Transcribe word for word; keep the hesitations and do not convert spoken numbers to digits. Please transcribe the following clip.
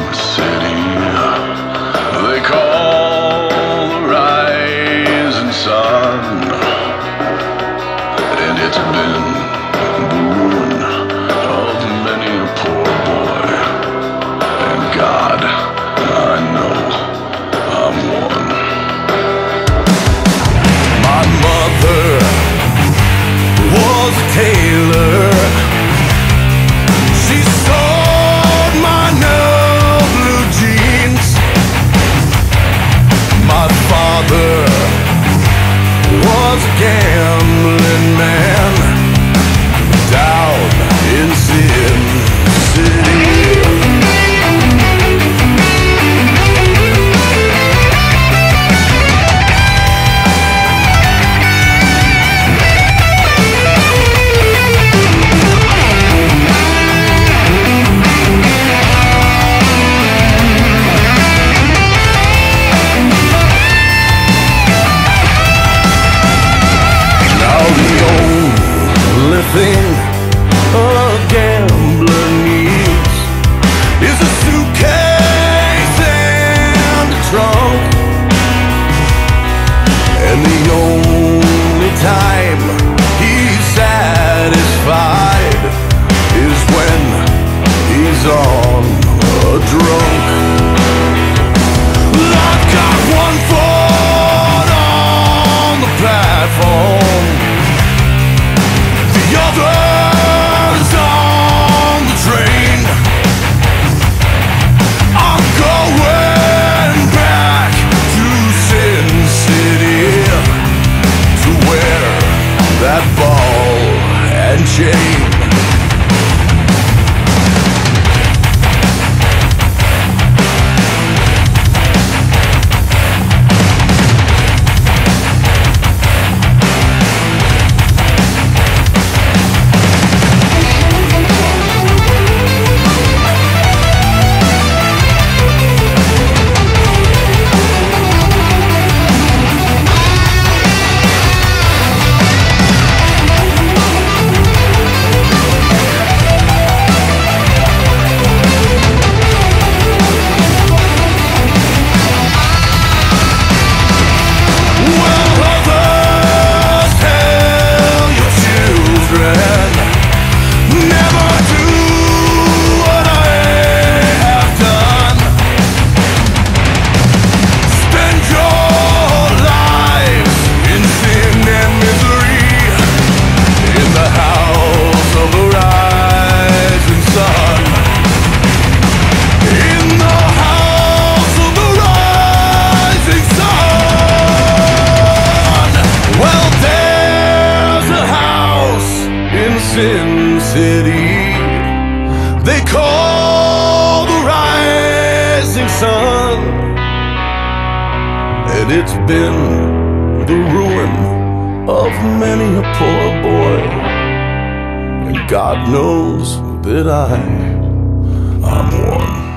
city they call the rising sun, and it's been the ruin of many a poor boy. And God, I know I'm one. My mother was a tailor. She sewed my new blue jeans. My father was a gambling man down in Sin City. Thing a gambler needs is a suitcase and a trunk, and the only time he's satisfied is when he's on a drunk. I've got one foot on the platform, the others on the train. I'm going back to Sin City to wear that ball and chain. Sin City they call the rising sun, and it's been the ruin of many a poor boy. And God knows that I, I'm one.